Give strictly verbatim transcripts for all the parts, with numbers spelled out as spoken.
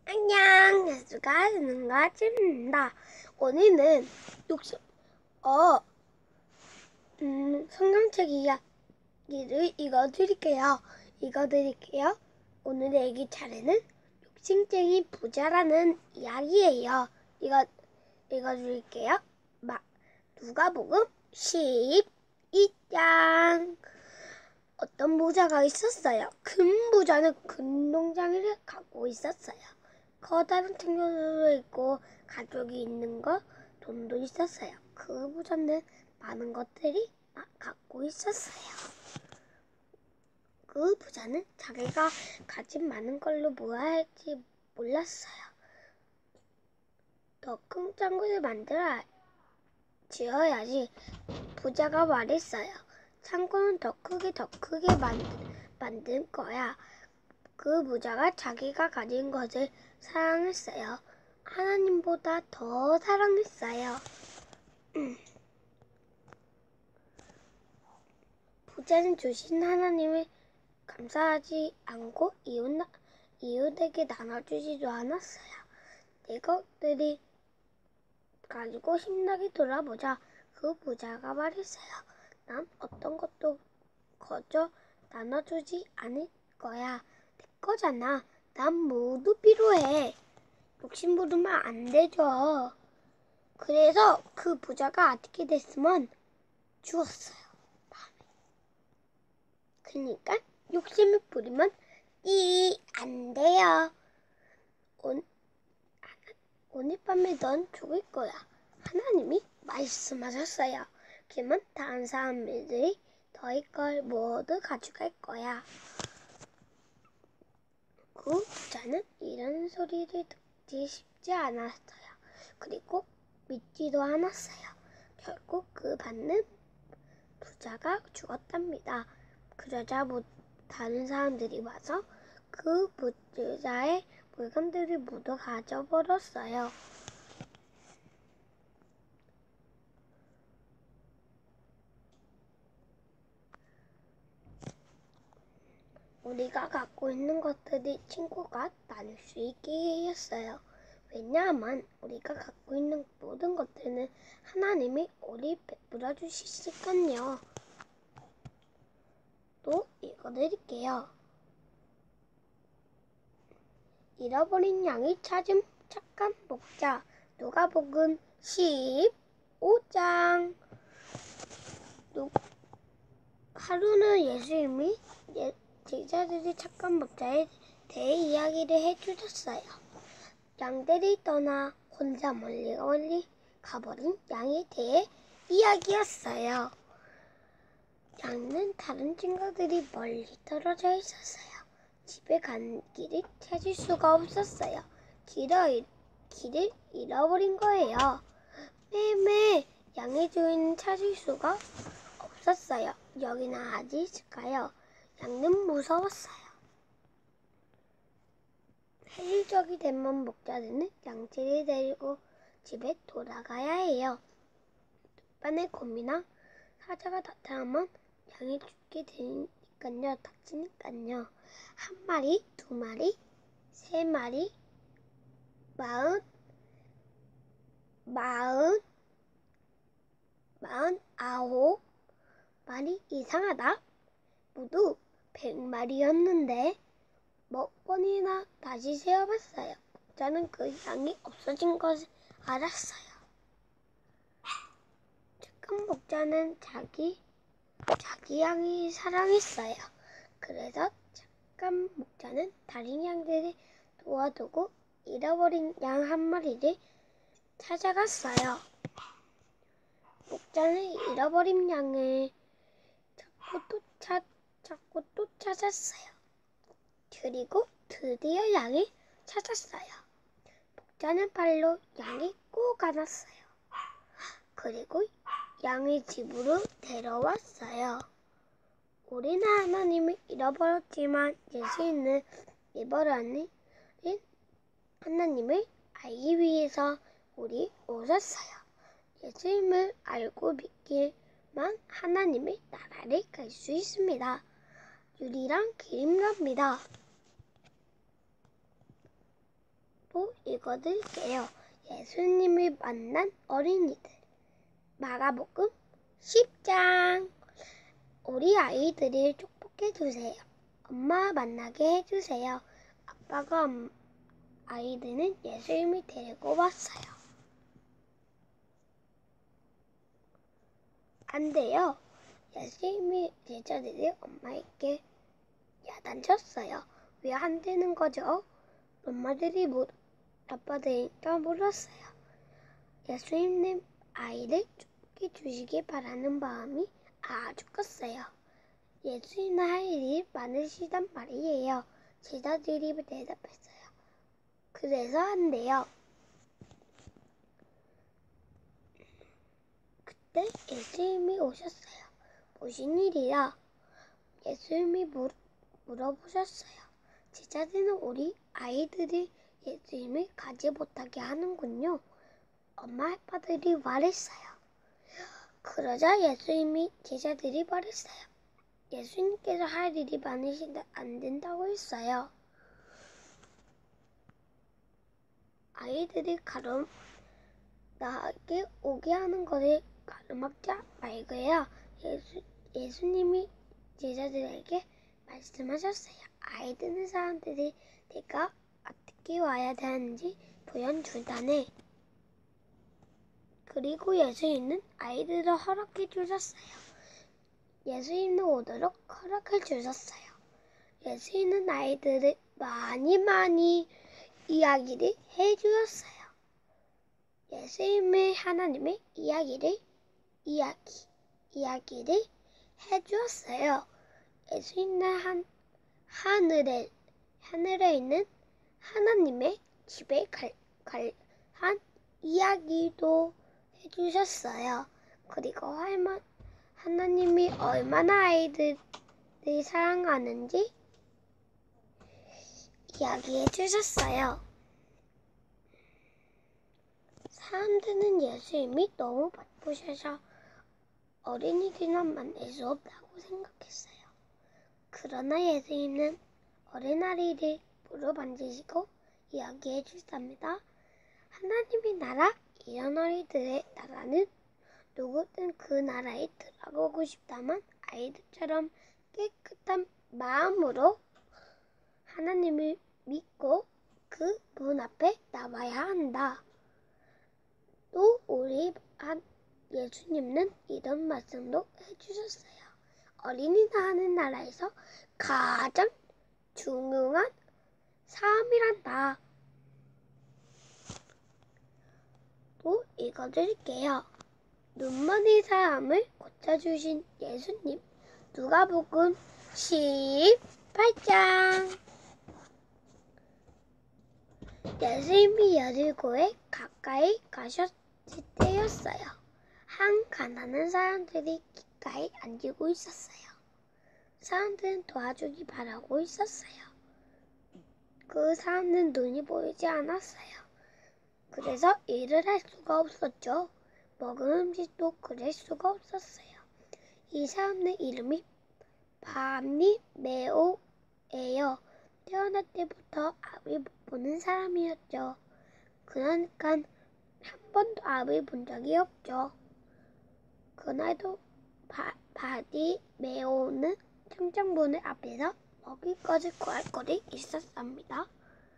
안녕, 예수가 되는가 찝니다. 오늘은 욕심, 어, 음, 성경책 이야기를 읽어드릴게요. 읽어드릴게요. 오늘의 애기 차례는 욕심쟁이 부자라는 이야기예요. 읽어, 읽어드릴게요. 마, 누가복음 십이 장. 어떤 부자가 있었어요. 큰 부자는 큰 농장을 갖고 있었어요. 커다란 청년도 있고 가족이 있는 거 돈도 있었어요. 그 부자는 많은 것들이 갖고 있었어요. 그 부자는 자기가 가진 많은 걸로 뭐 할지 몰랐어요. 더 큰 창고를 만들어 지어야지. 부자가 말했어요. 창고는 더 크게 더 크게 만들, 만들 거야. 그 부자가 자기가 가진 것을 사랑했어요. 하나님보다 더 사랑했어요. 부자는 주신 하나님을 감사하지 않고 이웃, 이웃에게 나눠주지도 않았어요. 내 것들이 가지고 신나게 돌아보자. 그 부자가 말했어요. 난 어떤 것도 거저 나눠주지 않을 거야. 내 거잖아. 난 모두 필요해. 욕심 부리면 안 되죠. 그래서 그 부자가 어떻게 됐으면 죽었어요. 밤에. 그러니까 욕심을 부리면 이 안 돼요. 오, 오늘 밤에 넌 죽을 거야. 하나님이 말씀하셨어요. 그러면 다른 사람들이 너희 걸 모두 가져갈 거야. 그 부자는 이런 소리를 듣기 쉽지 않았어요. 그리고 믿지도 않았어요. 결국 그 받는 부자가 죽었답니다. 그러자 다른 사람들이 와서 그 부자의 물건들을 모두 가져버렸어요. 우리가 갖고 있는 것들이 친구가 나눌 수 있게 했어요. 왜냐하면 우리가 갖고 있는 모든 것들은 하나님이 우리 베풀어 주시니까요. 또 읽어드릴게요. 잃어버린 양을 찾은 착한 목자. 누가복음 십오 장. 하루는 예수님이 예, 제자들이 착한 목자에 대해 이야기를 해주셨어요. 양들이 떠나 혼자 멀리 멀리 가버린 양에 대해 이야기했어요. 양은 다른 친구들이 멀리 떨어져 있었어요. 집에 간 길을 찾을 수가 없었어요. 길을, 길을 잃어버린 거예요. 매매 양의 주인은 찾을 수가 없었어요. 여기나 어디 있을까요? 양은 무서웠어요. 해질적이 되면 목자들은 양치를 데리고 집에 돌아가야 해요. 반의 곰이나 사자가 나타나면 양이 죽게 되니까요. 닥치니까요. 한 마리, 두 마리, 세 마리, 마흔, 마흔, 마흔 아홉 마리 이상하다. 모두 백 마리였는데 몇 번이나 다시 세어봤어요. 목자는 그 양이 없어진 것을 알았어요. 착한 목자는 자기, 자기 양이 사랑했어요. 그래서 착한 목자는 다른 양들을 도와두고 잃어버린 양 한 마리를 찾아갔어요. 목자는 잃어버린 양을 찾고 또 찾, 찾고 또 찾았어요. 그리고 드디어 양을 찾았어요. 목자는 발로 양을 꼭 안았어요. 그리고 양을 집으로 데려왔어요. 우리는 하나님을 잃어버렸지만 예수님은 잃어버린 하나님을 알기 위해서 우리 오셨어요. 예수님을 알고 믿기만 하나님의 나라를 갈 수 있습니다. 유리랑 길입니다. 또 읽어드릴게요. 예수님을 만난 어린이들. 마가복음 십 장. 우리 아이들을 축복해주세요. 엄마 만나게 해주세요. 아빠가 엄, 아이들은 예수님을 데리고 왔어요. 안 돼요. 예수님이 제자들이 엄마에게 야단쳤어요. 왜 안 되는 거죠? 엄마들이 못, 아빠들이니까 물었어요. 예수님 아이를 축복해 주시길 바라는 마음이 아주 컸어요. 예수님은 할 일이 많으시단 말이에요. 제자들이 대답했어요. 그래서 안 돼요. 그때 예수님이 오셨어요. 무슨 일이야? 예수님이 물, 물어보셨어요. 제자들은 우리 아이들이 예수님을 가지 못하게 하는군요. 엄마 아빠들이 말했어요. 그러자 예수님이 제자들이 말했어요. 예수님께서 할 일이 많으신데 안 된다고 했어요. 아이들이 가름 나에게 오게 하는 것을 가름하지 말고요. 예수, 예수님이 제자들에게 말씀하셨어요. 아이들은 사람들이 내가 어떻게 와야 되는지 보여준다네. 그리고 예수님은 아이들을 허락해 주셨어요. 예수님은 오도록 허락해 주셨어요. 예수님은 아이들을 많이 많이 이야기를 해 주셨어요. 예수님의 하나님의 이야기를 이야기 이야기를 해 주었어요. 예수님은 한 하늘에 하늘에 있는 하나님의 집에 갈, 갈, 한 이야기도 해주셨어요. 그리고 할머, 하나님이 얼마나 아이들을 사랑하는지 이야기해 주셨어요. 사람들은 예수님이 너무 바쁘셔서 어린이들만 만날 수 없다고 생각했어요. 그러나 예수님은 어린아이를 물어만지시고 이야기해 주셨답니다. 하나님의 나라, 이런 아이들의 나라는 누구든 그 나라에 들어가고 싶다면 아이들처럼 깨끗한 마음으로 하나님을 믿고 그 문 앞에 나와야 한다. 또 우리 예수님은 이런 말씀도 해주셨어요. 어린이가 하는 나라에서 가장 중요한 사람이란다. 또 읽어드릴게요. 눈먼의 사람을 고쳐주신 예수님. 누가복음 십팔 장. 예수님이 여리고에 가까이 가셨을 때였어요. 한 가난한 사람들이 길가에 앉고 있었어요. 사람들은 도와주기 바라고 있었어요. 그 사람은 눈이 보이지 않았어요. 그래서 일을 할 수가 없었죠. 먹은 음식도 그릴 수가 없었어요. 이 사람의 이름이 바니메오예요. 태어날 때부터 앞을 못 보는 사람이었죠. 그러니까 한 번도 앞을 본 적이 없죠. 그날도 바, 바니메오는 창장문을 앞에서 먹을 것을 구할 것이 있었습니다.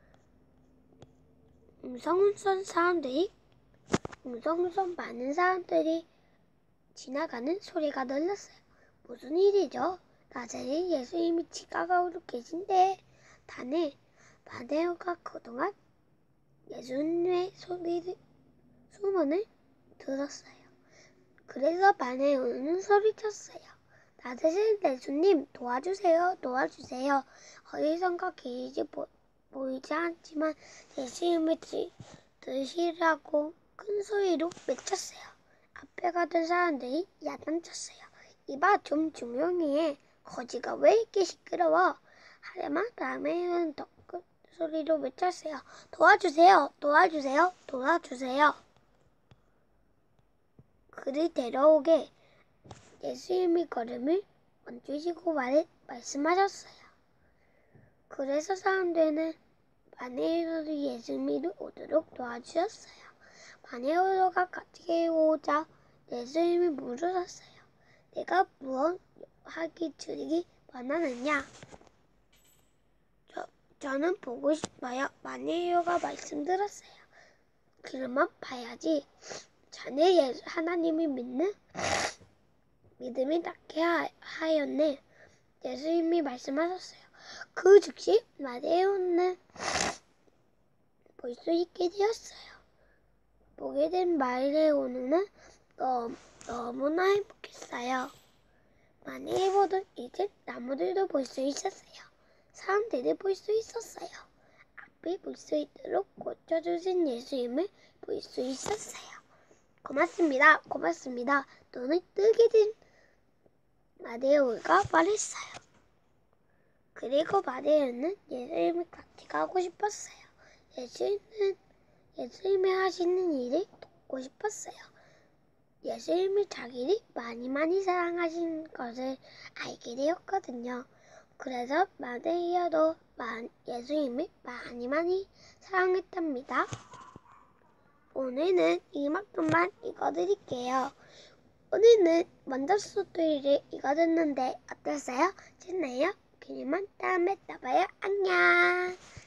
웅성웅성 사람들이 웅성웅성 많은 사람들이 지나가는 소리가 들렸어요. 무슨 일이죠? 나자리 예수님이 지가가오로 계신데. 다네 바네오가 그동안 예수님의 소리를 소문을 들었어요. 그래서 바네오는 소리쳤어요. 나자리 예수님 도와주세요, 도와주세요. 어디선가 계시지 보, 보이지 않지만 예수님을 드시라고 큰 소리로 외쳤어요. 앞에 가던 사람들이 야단쳤어요. 이봐, 좀 조용히 해. 거지가 왜 이렇게 시끄러워? 하지만 다음에는 더 큰 소리로 외쳤어요. 도와주세요, 도와주세요, 도와주세요. 그를 데려오게 예수님이 걸음을 멈추시고 말, 말씀하셨어요. 그래서 사람들은 마네오도 예수님이 오도록 도와주셨어요. 마네오가 같이 오자 예수님이 물으셨어요. 내가 무엇 하기 주기 원하느냐? 저, 저는 보고 싶어요. 마네오가 말씀드렸어요. 그러면 봐야지. 자네 예수 하나님이 믿는 믿음이 낳게 하였네. 예수님이 말씀하셨어요. 그 즉시 마네오는 볼 수 있게 되었어요. 보게 된 마네오는 너무, 너무나 행복했어요. 마네오도 이제 나무들도 볼 수 있었어요. 사람들을 볼 수 있었어요. 앞을 볼 수 있도록 고쳐주신 예수님을 볼 수 있었어요. 고맙습니다. 고맙습니다. 눈을 뜨게 된 마네오가 말했어요. 그리고 마네오는 예수님을 같이 가고 싶었어요. 예수님은 예수님이 하시는 일을 돕고 싶었어요. 예수님이 자기를 많이 많이 사랑하신 것을 알게 되었거든요. 그래서 마네오도 예수님을 많이 많이 사랑했답니다. 오늘은 이만큼만 읽어드릴게요. 오늘은 먼저 스토리를 읽어줬는데 어땠어요? 좋나요? 그러면 다음에 또 봐요. 안녕.